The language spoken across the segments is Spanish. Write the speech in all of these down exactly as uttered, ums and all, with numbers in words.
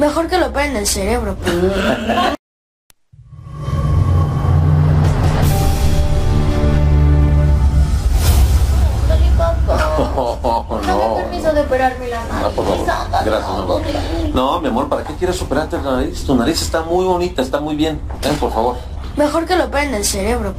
Mejor que lo operen el cerebro. Oh, no. Permiso de operarme la nariz. No, por favor. Gracias, mi amor. No, mi amor, ¿para qué quieres operarte la nariz? Tu nariz está muy bonita, está muy bien. Ven, por favor. Mejor que lo operen el cerebro.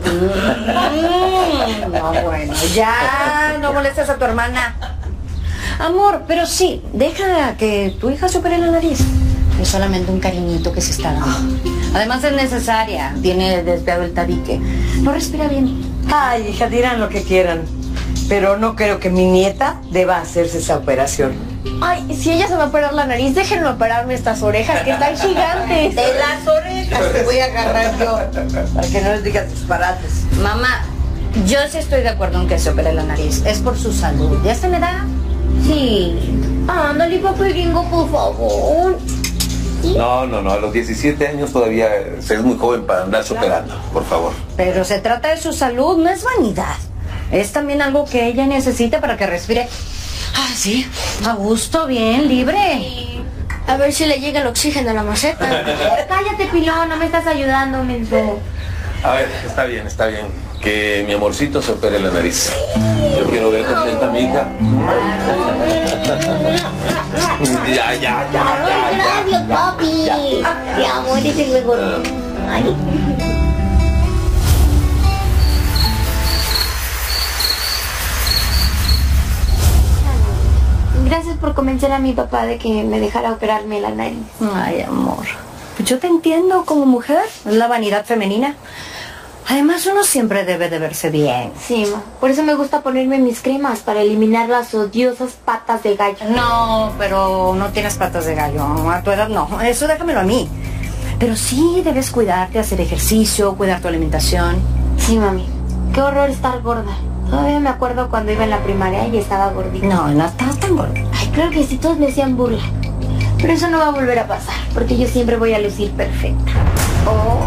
No, bueno, ya no molestes a tu hermana. Amor, pero sí, deja que tu hija se opere la nariz. Es solamente un cariñito que se está dando. Además es necesaria. Tiene desviado el tabique. No respira bien. Ay, hija, dirán lo que quieran. Pero no creo que mi nieta deba hacerse esa operación. Ay, si ella se va a operar la nariz, déjenme operarme estas orejas que están gigantes. De las orejas te voy a agarrar yo. Para que no les digas disparates. Mamá, yo sí estoy de acuerdo en que se opere la nariz. Es por su salud. ¿Ya se me da? Sí. Ándale, papi gringo, por favor. No, no, no. A los diecisiete años todavía se es muy joven para andarse operando. Por favor. Pero se trata de su salud, no es vanidad. Es también algo que ella necesita para que respire. Ah, sí, a gusto, bien, libre. A ver si le llega el oxígeno a la maceta. Cállate, pilón, no me estás ayudando, menso. A ver, está bien, está bien. Que mi amorcito se opere la nariz. Yo quiero ver contenta a mi hija. Ya, ya, ya, ya, ya. Gracias, papi. Te amo, eres el mejor. Ay. Gracias por convencer a mi papá de que me dejara operarme la nariz. Ay, amor. Pues yo te entiendo como mujer. Es la vanidad femenina. Además, uno siempre debe de verse bien. Sí, ma. Por eso me gusta ponerme mis cremas, para eliminar las odiosas patas de gallo. No, pero no tienes patas de gallo. A tu edad no. Eso déjamelo a mí. Pero sí debes cuidarte, hacer ejercicio, cuidar tu alimentación. Sí, mami. Qué horror estar gorda. Todavía me acuerdo cuando iba en la primaria y estaba gordita. No, no estás tan gorda. Ay, creo que sí, todos me hacían burla. Pero eso no va a volver a pasar, porque yo siempre voy a lucir perfecta. Oh.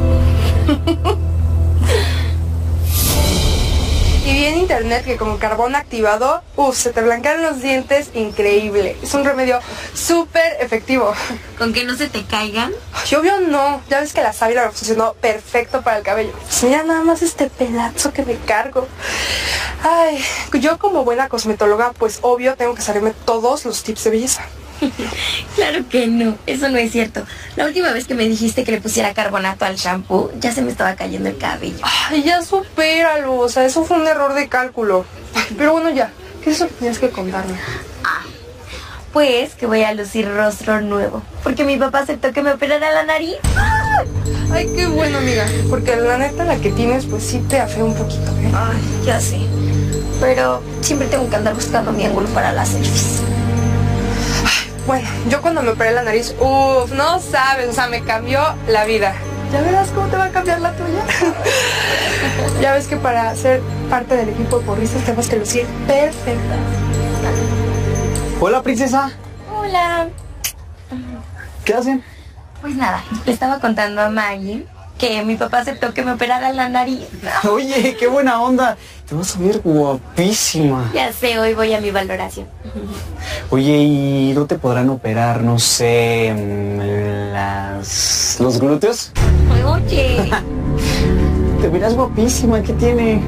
Y vi en internet que con carbón activado, uff, se te blanquean los dientes increíble. Es un remedio súper efectivo. ¿Con que no se te caigan? Ay, obvio no, ya ves que la sábila me funcionó perfecto para el cabello. Pues mira nada más este pedazo que me cargo. Ay, yo como buena cosmetóloga, pues obvio tengo que saberme todos los tips de belleza. Claro que no, eso no es cierto. La última vez que me dijiste que le pusiera carbonato al shampoo, ya se me estaba cayendo el cabello. Ay, ya supéralo, o sea, eso fue un error de cálculo. Ay, pero bueno, ya, ¿qué es eso que tienes que contarme? Ah, pues que voy a lucir rostro nuevo, porque mi papá aceptó que me operara la nariz. ¡Ah! Ay, qué bueno, amiga, porque la neta la que tienes, pues sí te afea un poquito, ¿eh? Ay, ya sé, pero siempre tengo que andar buscando mi ángulo para las selfies. Bueno, yo cuando me operé la nariz, uff, no sabes, o sea, me cambió la vida. ¿Ya verás cómo te va a cambiar la tuya? Ya ves que para ser parte del equipo de porristas tenemos que lucir perfectas. Hola, princesa. Hola. ¿Qué hacen? Pues nada, le estaba contando a Maggie que mi papá aceptó que me operara la nariz. Oye, qué buena onda. Te vas a ver guapísima. Ya sé, hoy voy a mi valoración. Oye, ¿y no te podrán operar, no sé, las... los glúteos? Oye. Te verás guapísima, ¿qué tiene?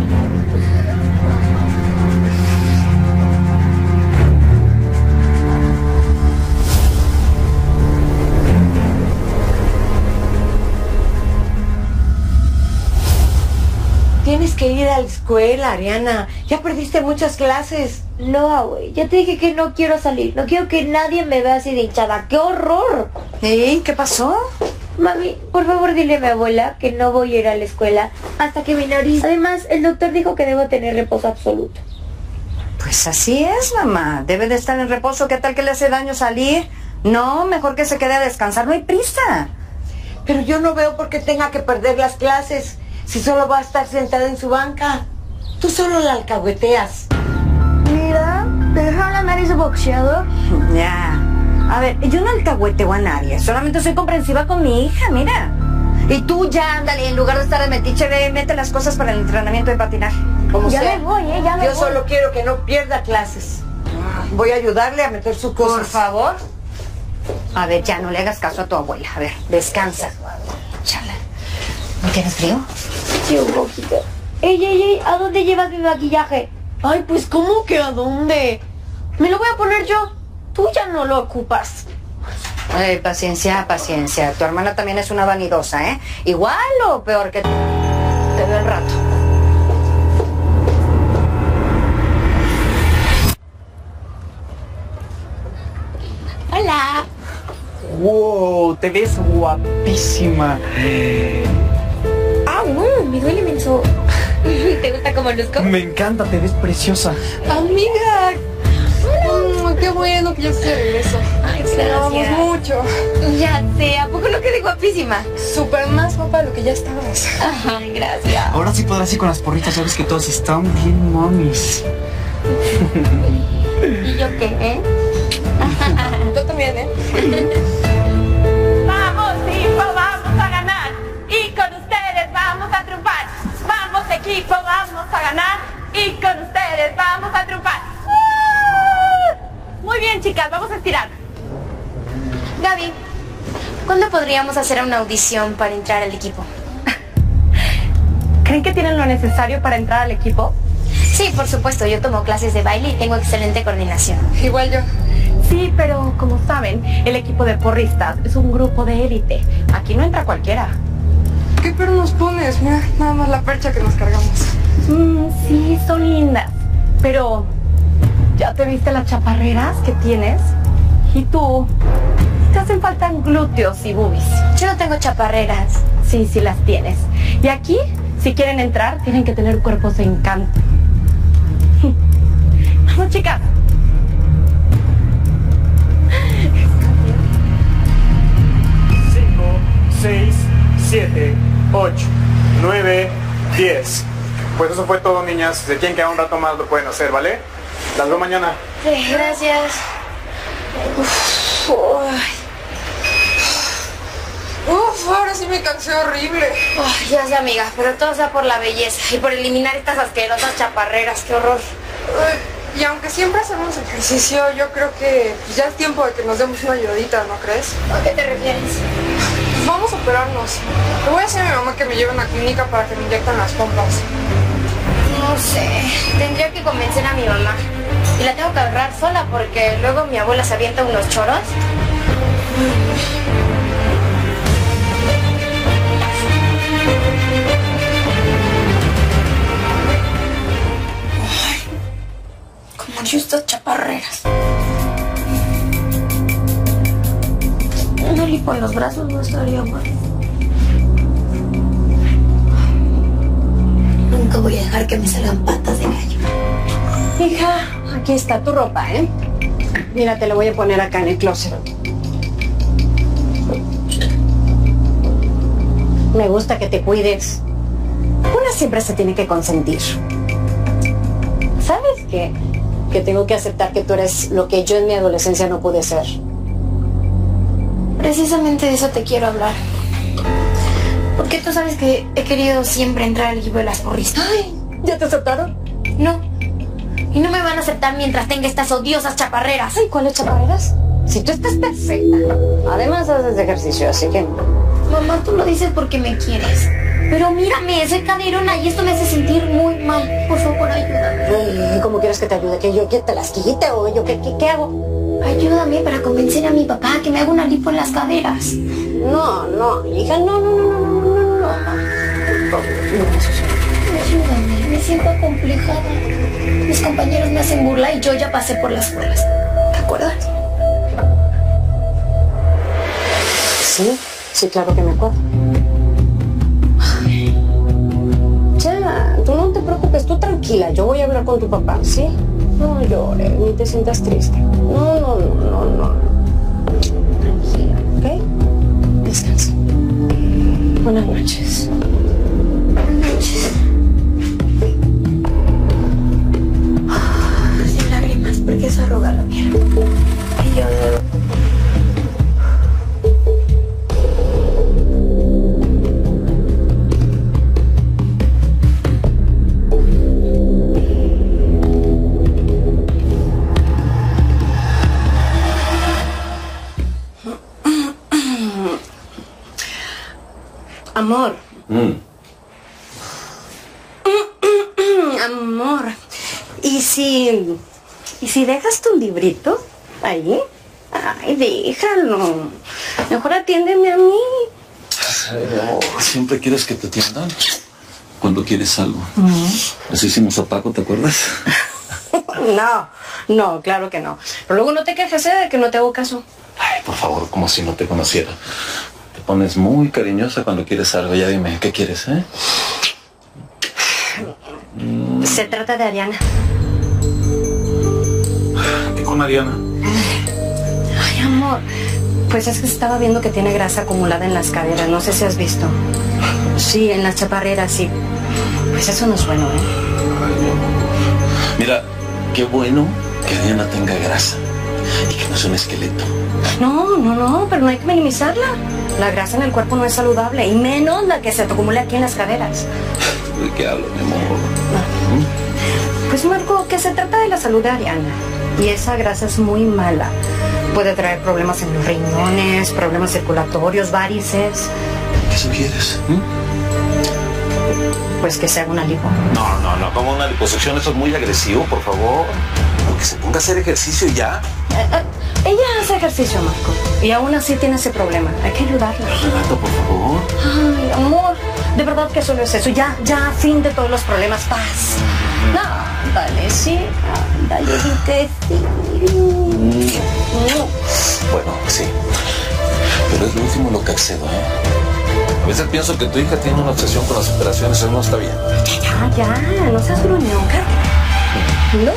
Tienes que ir a la escuela, Ariana. Ya perdiste muchas clases. No, güey, ya te dije que no quiero salir. No quiero que nadie me vea así de hinchada. ¡Qué horror! ¿Eh? ¿Qué pasó? Mami, por favor dile a mi abuela que no voy a ir a la escuela hasta que mi nariz... Además, el doctor dijo que debo tener reposo absoluto. Pues así es, mamá. Debe de estar en reposo. ¿Qué tal que le hace daño salir? No, mejor que se quede a descansar. No hay prisa. Pero yo no veo por qué tenga que perder las clases. Si solo va a estar sentada en su banca. Tú solo la alcahueteas. Mira, ¿te dejaron la nariz de boxeador? Ya. A ver, yo no alcahueteo a nadie. Solamente soy comprensiva con mi hija, mira. Y tú ya, ándale, en lugar de estar de metiche, ve, mete las cosas para el entrenamiento de patinaje. Como Ya sea. me voy, ¿eh? Ya me Yo voy. solo quiero que no pierda clases. Voy a ayudarle a meter su cosas. Por favor. A ver, ya no le hagas caso a tu abuela. A ver, descansa. Chala. ¿No tienes frío? Sí, un poquito. Ey, ey, ey, ¿a dónde llevas mi maquillaje? Ay, pues ¿cómo que a dónde? Me lo voy a poner yo. Tú ya no lo ocupas. Ay, paciencia, paciencia. Tu hermana también es una vanidosa, ¿eh? Igual o peor que tú. Te veo al rato. Hola. Wow, te ves guapísima. Ah, no, me duele menso. ¿Te gusta cómo luzco? Me encanta, te ves preciosa. Amiga. Mm, qué bueno que ya estoy de regreso. Ay, Esperábamos gracias. mucho. Ya sé, ¿a poco no quedé guapísima? Súper más guapa de lo que ya estabas. Ay, gracias. Ahora sí podrás ir con las porritas, ya ves que todos están bien mamis. ¿Y yo qué, eh? Tú también, ¿eh? Vamos, hijo, vamos a ganar. Y con ustedes vamos a triunfar. Vamos, equipo, vamos a ganar. Y con ustedes vamos a triunfar. ¡Uh! Muy bien, chicas, vamos a estirar. Gaby, ¿cuándo podríamos hacer una audición para entrar al equipo? ¿Creen que tienen lo necesario para entrar al equipo? Sí, por supuesto, yo tomo clases de baile y tengo excelente coordinación. Igual yo. Sí, pero como saben, el equipo de porristas es un grupo de élite. Aquí no entra cualquiera. ¿Qué pero nos pones? Mira, nada más la percha que nos cargamos. Mm, sí, son lindas. Pero, ¿ya te viste las chaparreras que tienes? ¿Y tú? Te hacen falta glúteos y boobies. Yo no tengo chaparreras. Sí, sí las tienes. Y aquí, si quieren entrar, tienen que tener cuerpos de encanto. Vamos, chicas. cinco, seis, siete, ocho, nueve, diez. Pues eso fue todo, niñas. Si quieren quedar un rato más, lo pueden hacer, ¿vale? Las veo mañana. Sí, gracias. Uf, uy. Uf, ahora sí me cansé horrible. Ay, ya sé, amiga, pero todo sea por la belleza y por eliminar estas asquerosas chaparreras. ¡Qué horror! Ay, y aunque siempre hacemos ejercicio, yo creo que pues, ya es tiempo de que nos demos una ayudita, ¿no crees? ¿A qué te refieres? Pues vamos a operarnos. Le voy a decir a mi mamá que me lleve a una clínica para que me inyecten las pompas. No sé, tendría que convencer a mi mamá. Y la tengo que agarrar sola porque luego mi abuela se avienta unos choros. Ay, como yo estas chaparreras. Una lipo en los brazos no estaría mal. Nunca voy a dejar que me salgan patas de gallo. Hija, aquí está tu ropa, ¿eh? Mira, te la voy a poner acá en el closet. Me gusta que te cuides. Una siempre se tiene que consentir. ¿Sabes qué? Que tengo que aceptar que tú eres lo que yo en mi adolescencia no pude ser. Precisamente de eso te quiero hablar. Porque tú sabes que he querido siempre entrar al equipo de las porristas. Ay, ¿ya te aceptaron? No. Y no me van a aceptar mientras tenga estas odiosas chaparreras. Ay, ¿cuáles chaparreras? Si tú estás perfecta. Además haces ejercicio, así que... Mamá, tú lo dices porque me quieres. Pero mírame, soy caderona y esto me hace sentir muy mal. Por favor, ayúdame. Ay, ¿cómo quieres que te ayude? ¿Que yo que te las quite o yo qué, qué, qué hago? Ayúdame para convencer a mi papá que me haga una lipo en las caderas. No, no, hija, no, no, no, no, no, no, no. Ayúdame, me siento acomplejada. Mis compañeros me hacen burla y yo ya pasé por las pruebas. ¿Te acuerdas? Sí, sí, claro que me acuerdo. Ya, tú no te preocupes, tú tranquila, yo voy a hablar con tu papá, ¿sí? No llores, ni te sientas triste. No, no, no, no, no. Tranquila, ¿ok? Descansa. Buenas noches. Buenas noches. Sin lágrimas, porque eso arruga la piel. Y yo debo... Amor. Mm. Amor. ¿Y si... ¿Y si dejas tu librito ahí? Ay, déjalo. Mejor atiéndeme a mí. Ay, amor, siempre quieres que te atiendan cuando quieres algo. Mm. Eso hicimos a Paco, ¿te acuerdas? No, no, claro que no. Pero luego no te quejes, ¿eh? De que no te hago caso. Ay, por favor, como si no te conociera. Te pones muy cariñosa cuando quieres algo. Ya dime, ¿qué quieres, eh? Mm. Se trata de Ariana. ¿Qué con Ariana? Ay, amor. Pues es que estaba viendo que tiene grasa acumulada en las caderas. No sé si has visto. Sí, en las chaparreras, sí. Pues eso no es bueno, ¿eh? Ay, mi amor. Mira, qué bueno que Ariana tenga grasa y que no es un esqueleto. No, no, no, pero no hay que minimizarla. La grasa en el cuerpo no es saludable, y menos la que se te acumula aquí en las caderas. ¿De qué hablo, mi amor? ¿Mm? Pues, Marco, que se trata de la salud de Ariana. Y esa grasa es muy mala. Puede traer problemas en los riñones, problemas circulatorios, varices. ¿Qué sugieres? ¿Mm? Pues que se haga una lipo. No, no, no, como una liposucción, eso es muy agresivo, por favor. Que se ponga a hacer ejercicio y ya. Eh, eh, ella hace ejercicio, Marco. Y aún así tiene ese problema. Hay que ayudarla. Renato, por favor. Ay, amor. De verdad que solo es eso. Ya, ya, fin de todos los problemas. Paz. No, dale, sí. Dale, sí que sí. Mm. No. Bueno, sí. Pero es lo último lo que accedo, ¿eh? A veces pienso que tu hija tiene una obsesión con las operaciones. Eso no está bien. Ya, ya. No seas gruñón, ¿no?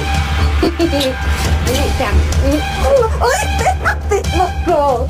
¡Ay, espérate, loco!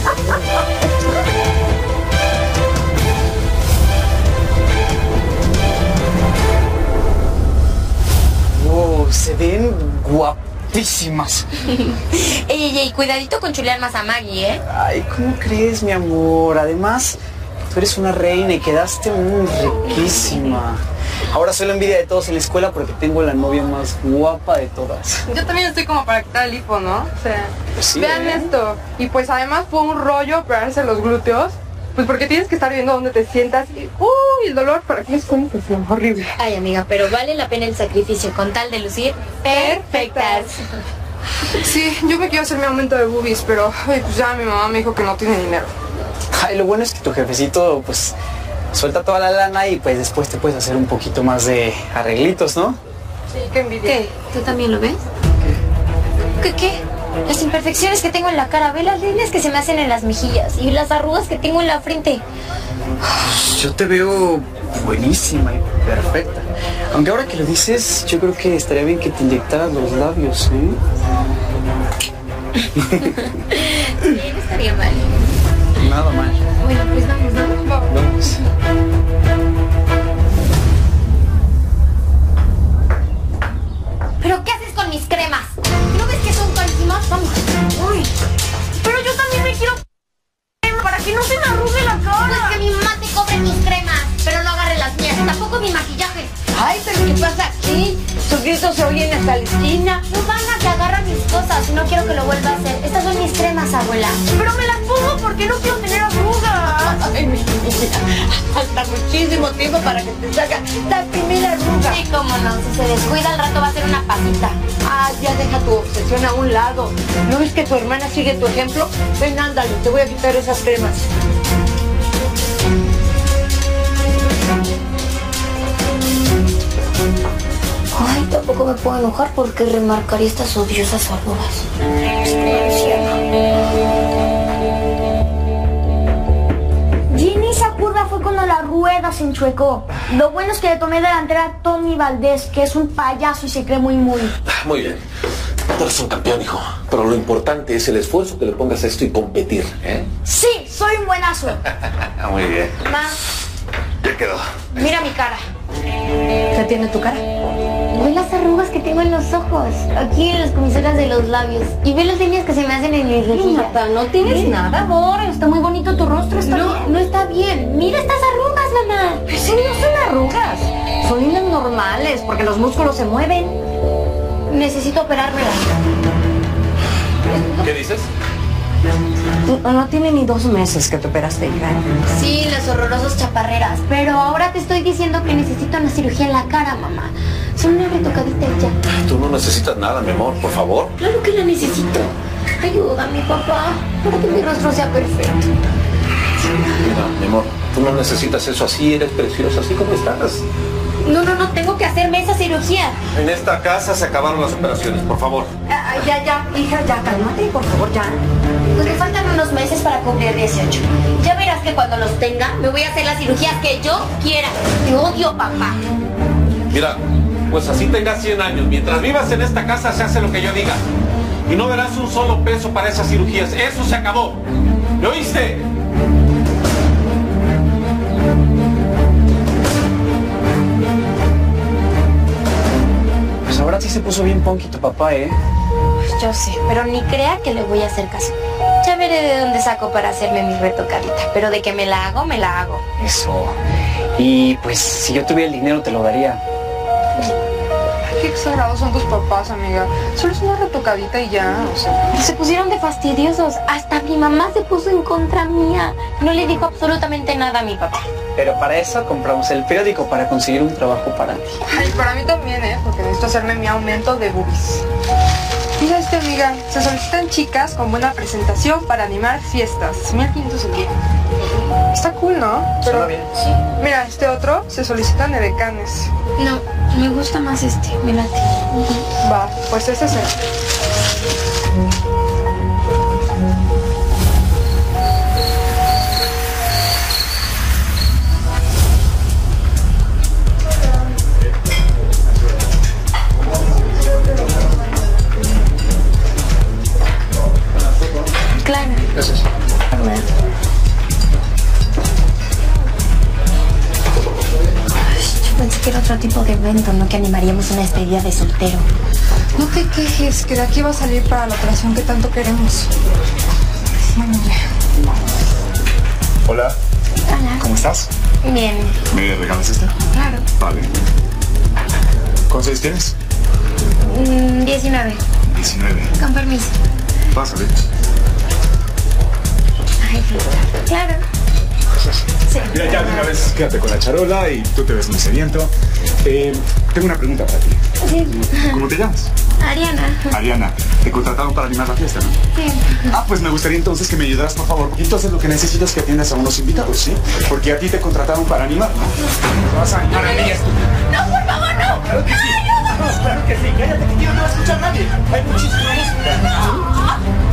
Wow, se ven guapísimas. Ey, ey, ey, cuidadito con chulear más a Maggie, ¿eh? Ay, ¿cómo crees, mi amor? Además, tú eres una reina y quedaste muy riquísima. Ahora soy la envidia de todos en la escuela porque tengo la novia más guapa de todas. Yo también estoy como para quitar el hipo, ¿no? O sea, pues sí, vean ¿eh? esto. Y pues además fue un rollo operarse los glúteos. Pues porque tienes que estar viendo dónde te sientas y... ¡Uy! El dolor, ¿para qué les cuento? Es horrible. Ay, amiga, pero vale la pena el sacrificio con tal de lucir perfectas. Sí, yo me quiero hacer mi aumento de boobies, pero ay, pues ya mi mamá me dijo que no tiene dinero. Ay, lo bueno es que tu jefecito, pues, suelta toda la lana y pues después te puedes hacer un poquito más de arreglitos, ¿no? Sí, qué envidia. ¿Qué? ¿Tú también lo ves? ¿Qué? ¿Qué? ¿Qué? Las imperfecciones que tengo en la cara, ve las líneas que se me hacen en las mejillas y las arrugas que tengo en la frente. Yo te veo buenísima y perfecta. Aunque ahora que lo dices, yo creo que estaría bien que te inyectaras los labios, ¿eh? Sí, no estaría mal. Nada mal. Bueno, pues vamos, ¿no? Vamos. ¿Pero qué haces con mis cremas? ¿No ves que son carísimas? Vamos. Uy. Pero yo también me quiero... para que no se me arrugue la cara. Pues que mi mamá te cobre tus cremas, pero no agarre las mías. Tampoco mi maquillaje. Ay, pero ¿qué pasa aquí? Sus gritos se oyen hasta la esquina. No van a que agarra mis cosas. No quiero que lo vuelva a hacer. Estas son mis cremas, abuela. Pero me las pongo porque no quiero tener arrugas. Ay, mi niña, falta muchísimo tiempo para que te salga la primera arruga. Sí, cómo no. Si se descuida, al rato va a ser una pasita. Ah, ya deja tu obsesión a un lado. ¿No ves que tu hermana sigue tu ejemplo? Ven, ándale, te voy a quitar esas cremas. Ay, tampoco me puedo enojar porque remarcaría estas odiosas arrugas. Ginny, esa curva fue cuando la rueda se enchuecó. Lo bueno es que le tomé delantera a Tony Valdés, que es un payaso y se cree muy muy. Muy bien. Tú eres un campeón, hijo. Pero lo importante es el esfuerzo que le pongas a esto y competir, ¿eh? Sí, soy un buenazo. Muy bien. Ma, Ya quedó. mira mi cara. ¿Qué tiene tu cara? Ve las arrugas que tengo en los ojos, aquí en las comisuras de los labios. Y ve las líneas que se me hacen en mis mejillas. Marta, no tienes nada, amor. Está muy bonito tu rostro, está No, bien. no está bien. Mira estas arrugas, mamá. Pues no son arrugas. Son líneas normales, porque los músculos se mueven. Necesito operármela. ¿Qué dices? No, no tiene ni dos meses que te operaste, hija. Sí, las horrorosas chaparreras. Pero ahora te estoy diciendo que necesito una cirugía en la cara, mamá. Son una retocadita y ya. Tú no necesitas nada, mi amor, por favor. Claro que la necesito. Ayúdame, papá, para que mi rostro sea perfecto. Mira, mi amor, tú no necesitas eso así, eres preciosa, así como estás. No, no, no, tengo que hacerme esa cirugía. En esta casa se acabaron las operaciones, por favor. Ah, ya, ya, hija, ya, cálmate, por favor, ya. Pues me faltan unos meses para cumplir dieciocho. Ya verás que cuando los tenga, me voy a hacer las cirugías que yo quiera. Te odio, papá. Mira, pues así tengas cien años. Mientras vivas en esta casa se hace lo que yo diga. Y no verás un solo peso para esas cirugías. Eso se acabó. ¿Me oíste? Pues ahora sí se puso bien punky tu papá, ¿eh? Yo sé, pero ni crea que le voy a hacer caso. Ya veré de dónde saco para hacerme mi retocadita. Pero de que me la hago, me la hago. Eso. Y pues si yo tuviera el dinero te lo daría. Qué exagerados son tus papás, amiga. Solo es una retocadita y ya, o sea. Se pusieron de fastidiosos. Hasta mi mamá se puso en contra mía. No le dijo absolutamente nada a mi papá. Pero para eso compramos el periódico para conseguir un trabajo para ti. Ay, para mí también, ¿eh? Porque necesito hacerme mi aumento de boobies. Mira este, amiga. Se solicitan chicas con buena presentación para animar fiestas. mil quinientos el día. Está cool, ¿no? Suena bien. Sí. Mira, este otro se solicitan edecanes. No, me gusta más este. Me late. Uh-huh. Va, pues ese es el. Claro. Gracias. Yo pensé que era otro tipo de evento, no que animaríamos una despedida de soltero. No te quejes, que de aquí va a salir para la operación que tanto queremos. Bueno, Hola. Hola. ¿Cómo estás? Bien. ¿Me regalas esta? Claro. Vale. ¿Cuántos años tienes? Mm, diecinueve. diecinueve. Con permiso. Pásale. Ay, sí. Claro. Sí. Mira, ya de una vez quédate con la charola y tú te ves muy sediento. Eh, tengo una pregunta para ti. Sí. ¿Cómo te llamas? Ariana. Ariana. Te contrataron para animar la fiesta, ¿no? Sí. Ah, pues me gustaría entonces que me ayudaras, por favor, porque entonces lo que necesitas es que atiendas a unos invitados, ¿sí? Porque a ti te contrataron para animar, ¿no? Vas a animar a niñas. No, por favor, no. Claro que sí. No, claro que sí. Cállate, que yo no va a escuchar nadie. Hay muchísima música.